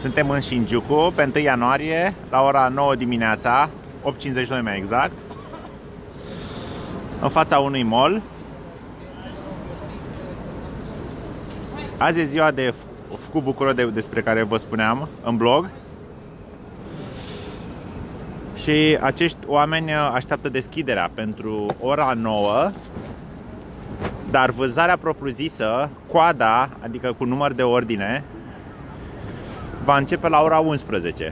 Suntem în Shinjuku pe 1 ianuarie la ora 9 dimineața, 8:52 mai exact, în fața unui mall. Azi e ziua de făcut bucură despre care vă spuneam în blog. Și acești oameni așteaptă deschiderea pentru ora 9, dar vânzarea propriu-zisă, coada, adică cu număr de ordine, va începe la ora 11.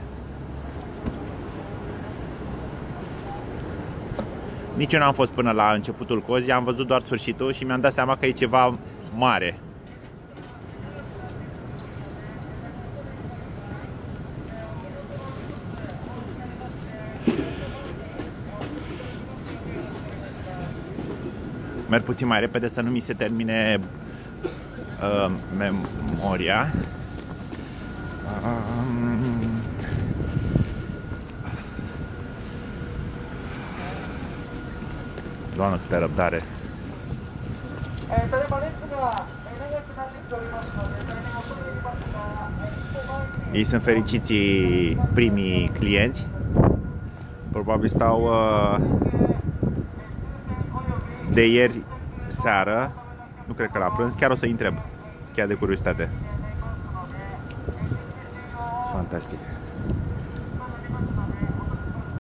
Nici eu n-am fost până la începutul cozii, am văzut doar sfârșitul și mi-am dat seama că e ceva mare. Merg puțin mai repede să nu mi se termine memoria. Doamne, câtă răbdare! Ei sunt fericiții primii clienți. Probabil stau de ieri seară, nu cred că la prânz, chiar o să-i întreb, chiar de curiozitate. Fantastic.